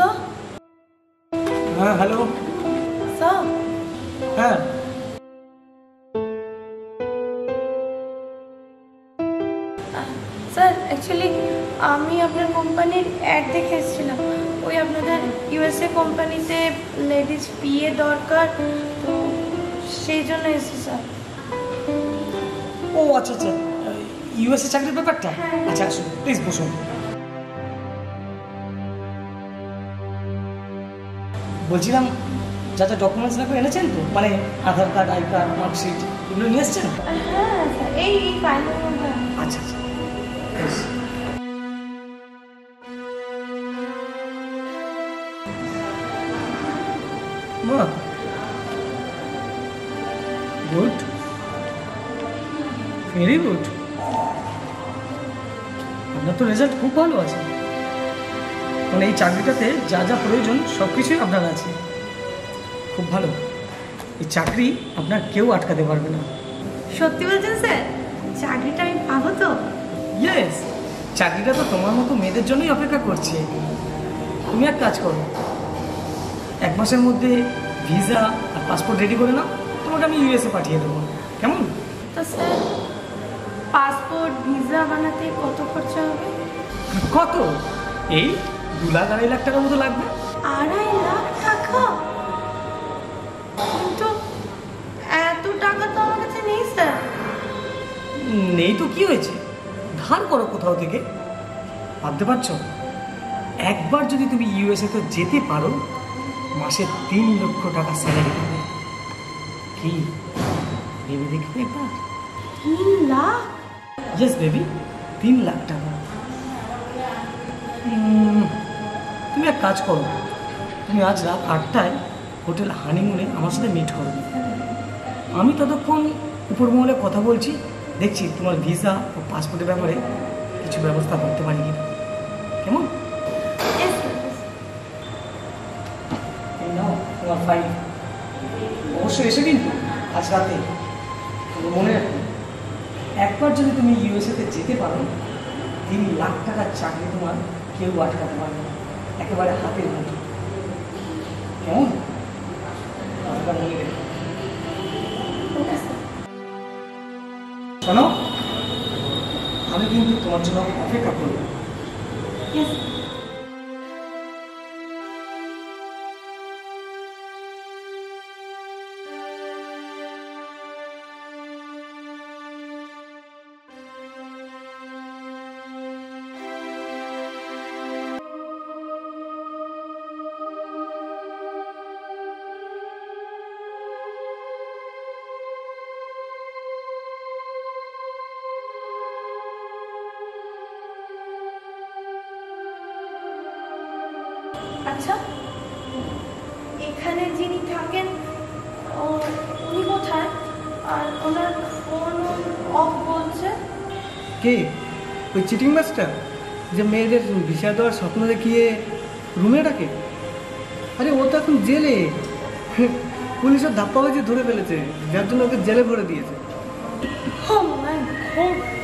Sir. হ্যাঁ hello sir. হ্যাঁ sir actually আমি আপনার কোম্পানির অ্যাড দেখে এসেছিলাম। ওই আপনাদের ইউএসএ কোম্পানিতে লেডিস পিএ দরকার, তো সেই জন্য এসেছি স্যার। ও আচ্ছা আচ্ছা, ইউএসএ চাকরির ব্যাপারটা। আচ্ছা আসুন প্লিজ বসুন। বলছিলাম যা যা ডকুমেন্টস লাগবে এনেছেন তো, মানে Aadhaar card, I card, marksheet এগুলো নিয়ে এসছেন? হ্যাঁ স্যার, এই ফাইনাল। আচ্ছা আচ্ছা বেশ। বাহ, গুড, ভেরি গুড। আপনার তো রেজাল্ট খুব ভালো আছে, মানে এই চাকরিটাতে যা যা প্রয়োজন সব কিছুই আপনার আছে। খুব ভালো, এই চাকরি আপনার কেউ আটকাতে পারবে না। সত্যি বলছেন স্যার? চাকরিটা আমি পাবো তো? ইয়েস, চাকরিটা তো তোমার মতো মেয়েদের জন্যই অপেক্ষা করছে। তুমি এক কাজ করো, 1 মাসের মধ্যে ভিসা আর পাসপোর্ট রেডি করে নাও, তোমাকে আমি ইউএসএ পাঠিয়ে দেবো, কেমন? তো স্যার পাসপোর্ট ভিসা বানাতে কত খরচা হবে? কত? এই 2 লাখ 2.5 লাখ টাকার মতো লাগবে। 2.5 লাখ টাকা? কিন্তু এত টাকা তো আমার কাছে নেই স্যার। নেই তো কি হয়েছে, ধার করো কোথাও থেকে। ভাবতে পারছো, একবার যদি তুমি ইউএসএ তে যেতে পারো, মাসে 3 লক্ষ টাকা স্যালারি পাবে। কি ভেবে দেখবে একবার? 3 লাখ? ইয়েস বেবি, 3 লাখ টাকা। তুমি এক কাজ করো, তুমি আজ রাত 8টায় হোটেল হানিমুনে আমার সাথে মিট করো। আমি ততক্ষণ উপর মহলে কথা বলছি, দেখছি তোমার ভিসা ও পাসপোর্টের ব্যাপারে কিছু ব্যবস্থা করতে পারি কিনা, কেমন? Yes, sir. এই নাও তোমার ফাইল, অবশ্যই এসে কিন্তু আজ রাতে। মনে রাখো, একবার যদি তুমি ইউএসএ তে যেতে পারো, 3 লাখ টাকার চাকরি তোমার কেউ আটকাতে পারবে না, একেবারে হাতের মুঠো, কেমন? কথাটা মনে রেখো। Okay, sir. শোনো, আমি কিন্তু তোমার জন্য অপেক্ষা করবো। Yes. আচ্ছা, এখানে যিনি থাকেন উনি কোথায়? আর ওনার ফোন অফ বলছে। কে? ওই চিটিং মাস্টার যে মেয়েদের ভিসা দেওয়ার স্বপ্ন দেখিয়ে রুমে ডাকে? আরে ও তো এখন জেলে, পুলিশের ধাপ্পাবাজি ধরে ফেলেছে, যার জন্য ওকে জেলে ভরে দিয়েছে। Oh my God!